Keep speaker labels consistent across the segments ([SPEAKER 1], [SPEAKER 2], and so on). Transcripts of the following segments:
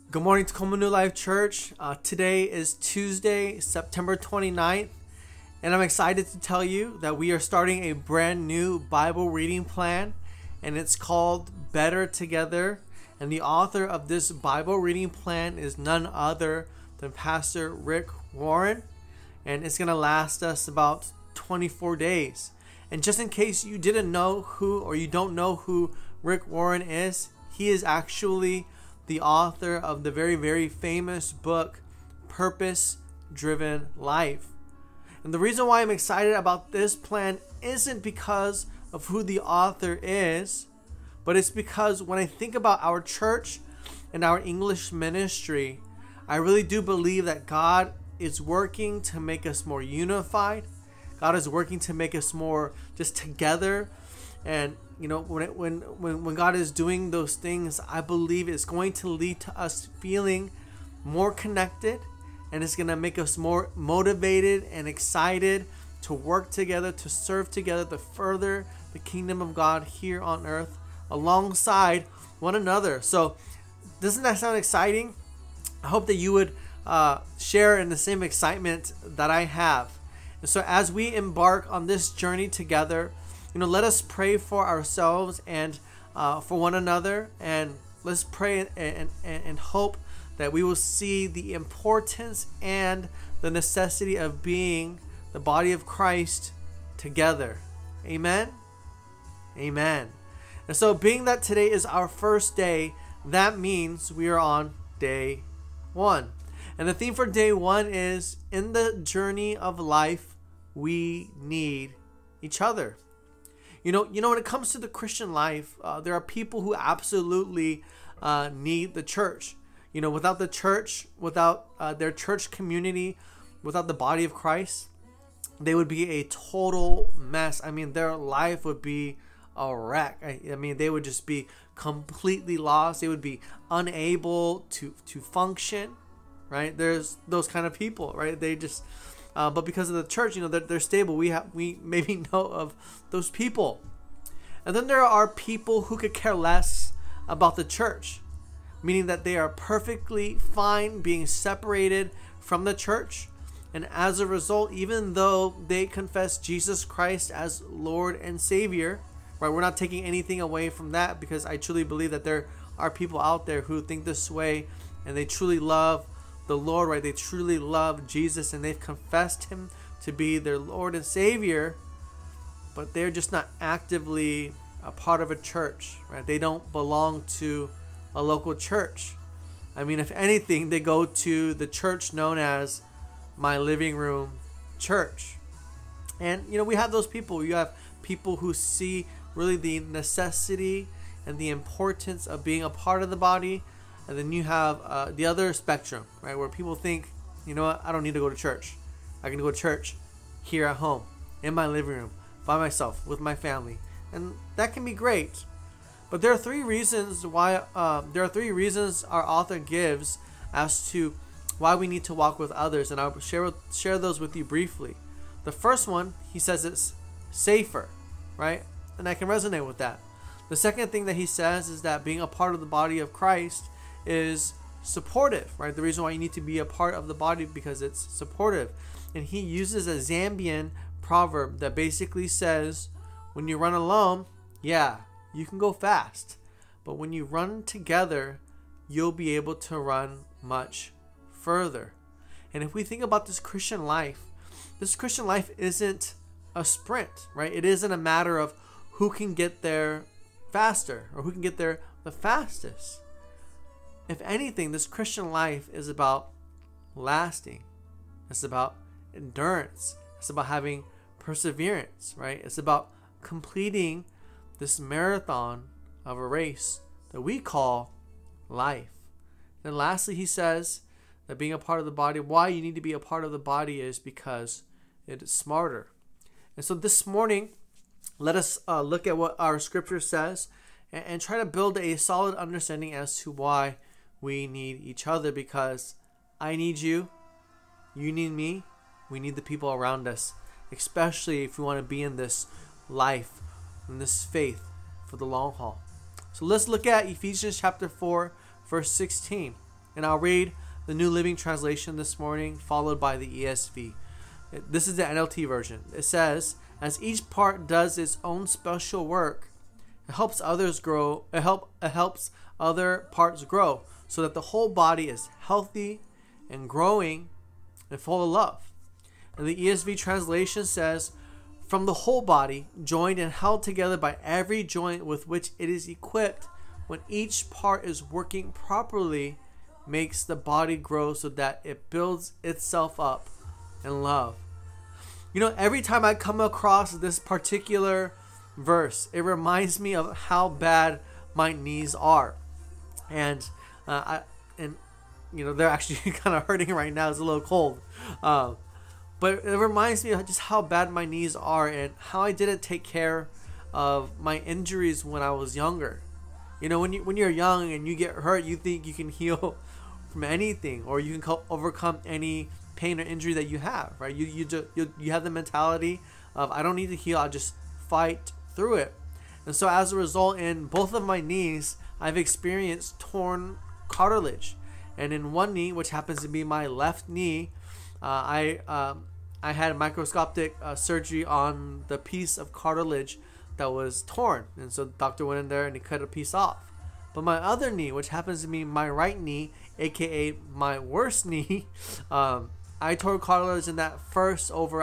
[SPEAKER 1] Good morning, Tacoma New Life Church. Today is Tuesday, September 29th, and I'm excited to tell you that we are starting a brand new Bible reading plan, and it's called Better Together. And the author of this Bible reading plan is none other than Pastor Rick Warren, and it's going to last us about 24 days. And just in case you didn't know who, or you don't know who Rick Warren is, he is actually the author of the very famous book Purpose Driven Life. And the reason why I'm excited about this plan isn't because of who the author is, but it's because when I think about our church and our English ministry, I really do believe that God is working to make us more unified. God is working to make us more just together. And you know, when God is doing those things, I believe it's going to lead to us feeling more connected, and it's going to make us more motivated and excited to work together, to serve together, to further the kingdom of God here on earth alongside one another. So doesn't that sound exciting? I hope that you would share in the same excitement that I have. And so as we embark on this journey together, let us pray for ourselves and for one another, and let's pray and hope that we will see the importance and the necessity of being the body of Christ together. Amen. Amen. And so being that today is our first day, that means we are on day one. And the theme for day one is, in the journey of life, we need each other. You know, when it comes to the Christian life, there are people who absolutely need the church. Without the church, without their church community, without the body of Christ, they would be a total mess. I mean, their life would be a wreck. I mean, they would just be completely lost. They would be unable to function, right? There's those kind of people, right? They just... but because of the church, they're stable. We maybe know of those people. And then there are people who could care less about the church, meaning that they are perfectly fine being separated from the church. And as a result, even though they confess Jesus Christ as Lord and Savior, right? We're not taking anything away from that, because I truly believe that there are people out there who think this way and they truly love the Lord, right? They truly love Jesus and they've confessed him to be their Lord and Savior, but they're just not actively a part of a church, right? They don't belong to a local church. I mean, if anything, they go to the church known as my living room church. And we have those people. You have people who see really the necessity and the importance of being a part of the body. And then you have the other spectrum, right, where people think, you know what, I don't need to go to church. I can go to church here at home, in my living room, by myself, with my family. And that can be great. But there are three reasons why, our author gives as to why we need to walk with others. And I'll share those with you briefly. The first one, he says it's safer, right? And I can resonate with that. The second thing that he says is that being a part of the body of Christ is supportive, right? The reason why you need to be a part of the body, because it's supportive. And he uses a Zambian proverb that basically says, when you run alone, yeah, you can go fast, but when you run together, you'll be able to run much further. And if we think about this Christian life isn't a sprint, right? It isn't a matter of who can get there faster or who can get there the fastest. If anything, this Christian life is about lasting. It's about endurance. It's about having perseverance, right? It's about completing this marathon of a race that we call life. Then lastly, he says that being a part of the body, why you need to be a part of the body is because it is smarter. And so this morning, let us look at what our scripture says and try to build a solid understanding as to why we need each other, because I need you, you need me, we need the people around us, especially if we want to be in this life, in this faith for the long haul. So let's look at Ephesians chapter 4, verse 16. And I'll read the New Living Translation this morning, followed by the ESV. This is the NLT version. It says, as each part does its own special work, it helps others grow. It helps other parts grow so that the whole body is healthy and growing and full of love. And the ESV translation says, from the whole body, joined and held together by every joint with which it is equipped, when each part is working properly, makes the body grow so that it builds itself up in love. You know, every time I come across this particular verse, it reminds me of how bad my knees are. And they're actually kind of hurting right now. It's a little cold. But it reminds me of just how bad my knees are and how I didn't take care of my injuries when I was younger. You know, when you're young and you get hurt, you think you can heal from anything, or you can overcome any pain or injury that you have, right? You have the mentality of, I don't need to heal, I'll just fight through it. And so as a result, in both of my knees, I've experienced torn cartilage. And in one knee, which happens to be my left knee, I had microscopic surgery on the piece of cartilage that was torn. And so the doctor went in there and he cut a piece off. But my other knee, which happens to be my right knee, aka my worst knee, I tore cartilage in that first over,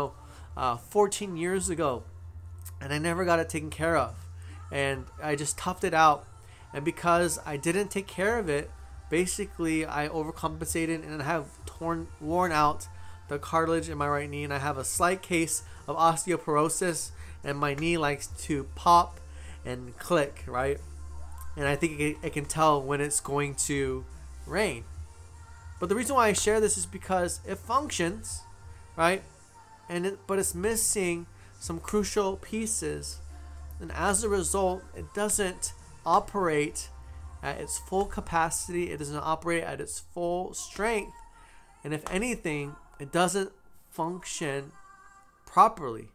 [SPEAKER 1] 14 years ago. And I never got it taken care of. And I just toughed it out. And because I didn't take care of it, basically I overcompensated and I have worn out the cartilage in my right knee, and I have a slight case of osteoporosis, and my knee likes to pop and click, right? And I think it can tell when it's going to rain. But the reason why I share this is because it functions, right? But it's missing some crucial pieces, and as a result, it doesn't operate at its full capacity. It doesn't operate at its full strength, and if anything, it doesn't function properly.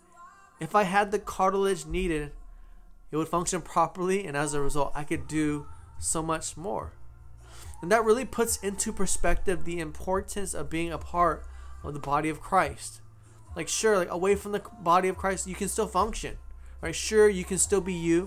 [SPEAKER 1] If I had the cartilage needed, it would function properly, and as a result, I could do so much more. And that really puts into perspective the importance of being a part of the body of Christ. Like, sure, like away from the body of Christ, you can still function, right? Sure, you can still be you.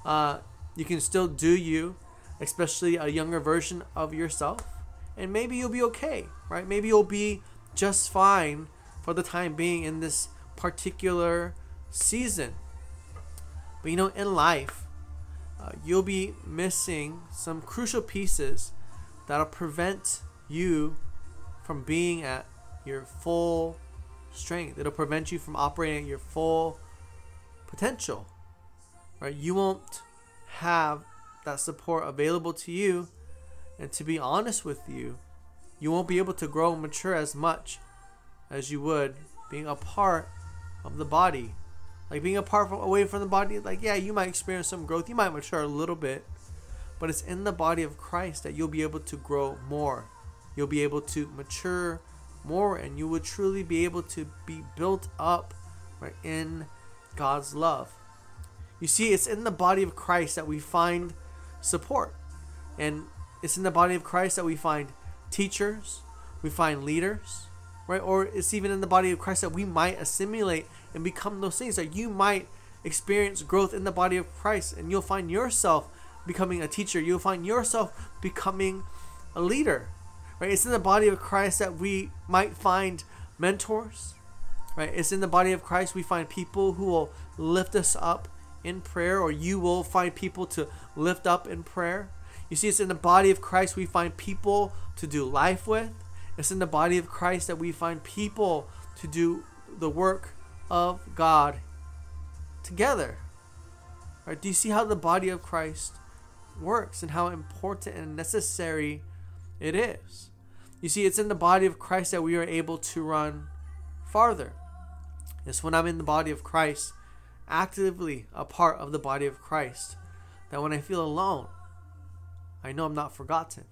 [SPEAKER 1] You can still do you, especially a younger version of yourself. And maybe you'll be okay, right? Maybe you'll be just fine for the time being in this particular season. But you know, in life, you'll be missing some crucial pieces that'll prevent you from being at your full strength. It'll prevent you from operating at your full potential, right? You won't have that support available to you, and to be honest with you, you won't be able to grow and mature as much as you would being a part of the body. Like being away from the body, like, yeah, you might experience some growth, you might mature a little bit, but it's in the body of Christ that you'll be able to grow more. You'll be able to mature more, and you will truly be able to be built up, right, in God's love. You see, it's in the body of Christ that we find support. And it's in the body of Christ that we find teachers, we find leaders, right? Or it's even in the body of Christ that we might assimilate and become those things. That you might experience growth in the body of Christ, and you'll find yourself becoming a teacher. You'll find yourself becoming a leader, right? It's in the body of Christ that we might find mentors, right? It's in the body of Christ we find people who will lift us up in prayer, or you will find people to lift up in prayer. You see, it's in the body of Christ we find people to do life with. It's in the body of Christ that we find people to do the work of God together. Right? Do you see how the body of Christ works and how important and necessary it is? You see, it's in the body of Christ that we are able to run farther. It's when I'm in the body of Christ, actively a part of the body of Christ, that when I feel alone, I know I'm not forgotten.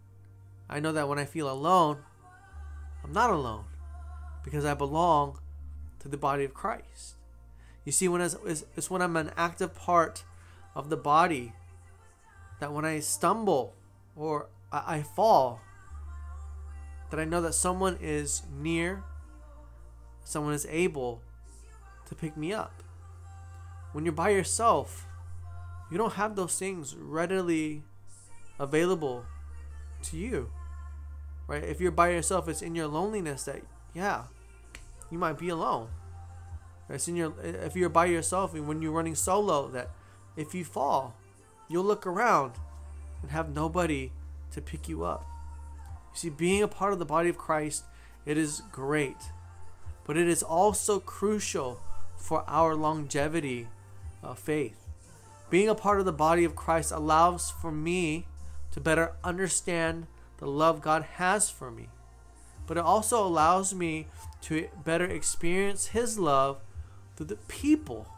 [SPEAKER 1] I know that when I feel alone, I'm not alone, because I belong to the body of Christ. You see, it's when I'm an active part of the body that when I stumble or I fall, that I know that someone is near, someone is able to pick me up. When you're by yourself, you don't have those things readily available to you, right? If you're by yourself, it's in your loneliness that, yeah, you might be alone. It's in your, if you're by yourself and when you're running solo, that if you fall, you'll look around and have nobody to pick you up. You see, being a part of the body of Christ, it is great, but it is also crucial for our longevity of faith. Being a part of the body of Christ allows for me to better understand the love God has for me, but it also allows me to better experience His love through the people,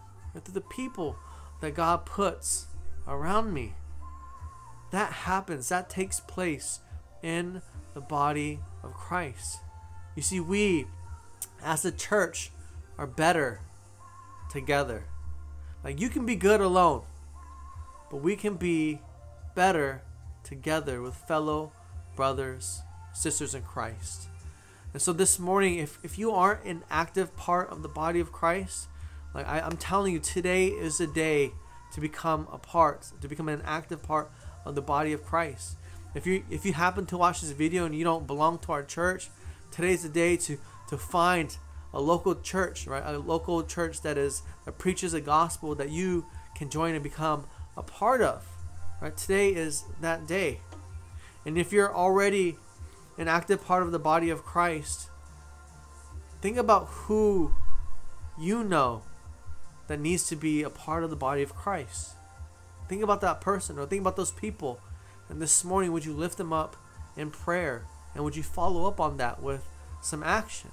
[SPEAKER 1] that God puts around me. That happens, that takes place in the body of Christ. You see, we as a church are better together. Like, you can be good alone, but we can be better together with fellow brothers, sisters in Christ. And so this morning, if you aren't an active part of the body of Christ, like I'm telling you, today is the day to become an active part of the body of Christ. If you happen to watch this video and you don't belong to our church, today's the day to find a local church, right? A local church that preaches the gospel that you can join and become a part of. Right? Today is that day. And if you're already an active part of the body of Christ, think about who you know that needs to be a part of the body of Christ. Think about that person, or think about those people. And this morning, would you lift them up in prayer? And would you follow up on that with some actions?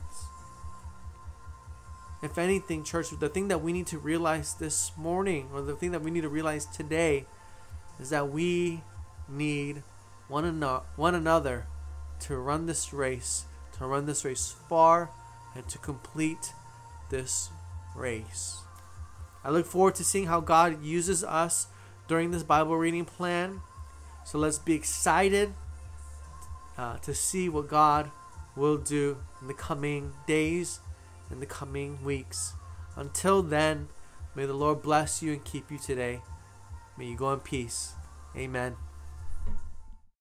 [SPEAKER 1] If anything, church, the thing that we need to realize this morning, or the thing that we need to realize today, is that we need one another to run this race far, and to complete this race. I look forward to seeing how God uses us during this Bible reading plan. So let's be excited to see what God will do in the coming days, in the coming weeks. Until then, may the Lord bless you and keep you today. May you go in peace. Amen.